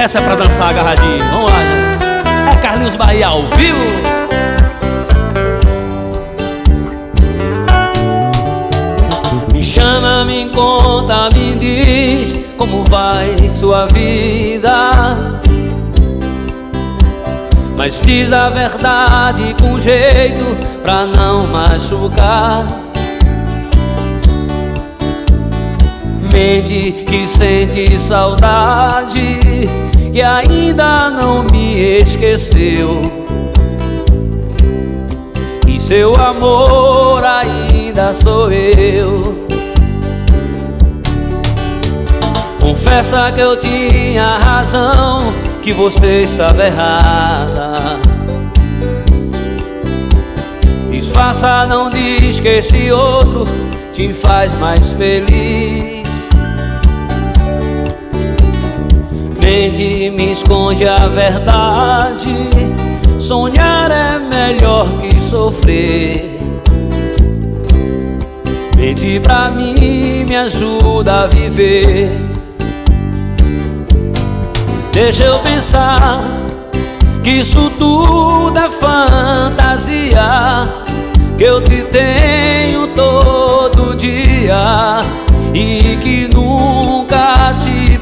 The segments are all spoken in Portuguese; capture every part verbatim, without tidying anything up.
Essa é pra dançar agarradinho. Vamos lá, gente. É Carlinhos Bahia ao vivo. Me chama, me conta, me diz como vai sua vida. Mas diz a verdade com jeito pra não machucar. Mente que sente saudade e ainda não me esqueceu. E seu amor ainda sou eu. Confessa que eu tinha razão, que você estava errada. Disfarça, não diz que esse outro te faz mais feliz. Mente, me esconde a verdade. Sonhar é melhor que sofrer. Mente pra mim, me ajuda a viver. Deixa eu pensar que isso tudo é fantasia, que eu te tenho todo dia e que nunca te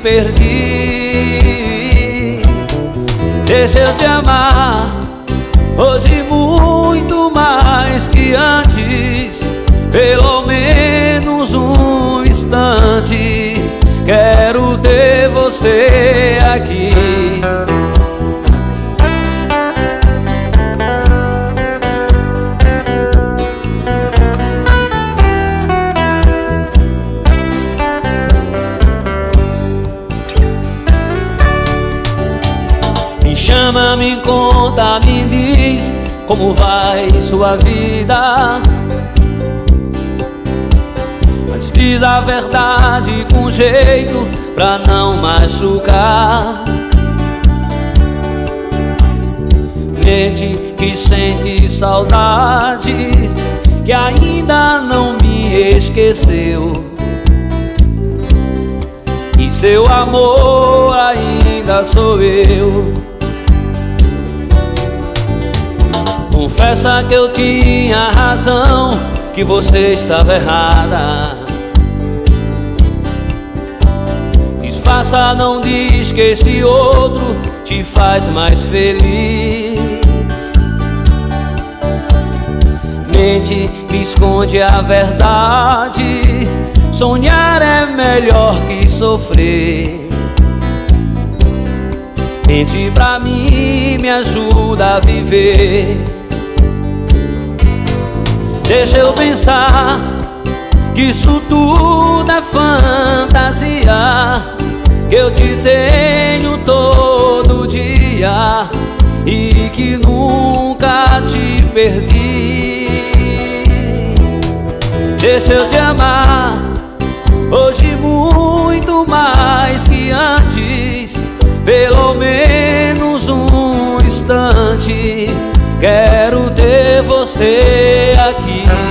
perdi. Deixa eu te amar hoje muito mais que antes, pelo menos um instante. Quero ter você aqui. Me chama, me conta, me diz como vai sua vida. Mas diz a verdade com jeito pra não machucar. Mente que sente saudade, que ainda não me esqueceu. E seu amor ainda sou eu. Confessa que eu tinha razão, que você estava errada. Disfarça, não diz que esse outro te faz mais feliz. Mente, me esconde a verdade. Sonhar é melhor que sofrer. Mente pra mim, me ajuda a viver. Deixa eu pensar que isso tudo é fantasia, que eu te tenho todo dia e que nunca te perdi. Deixa eu te amar hoje muito mais que antes, pelo menos um instante. Quero ter você aqui.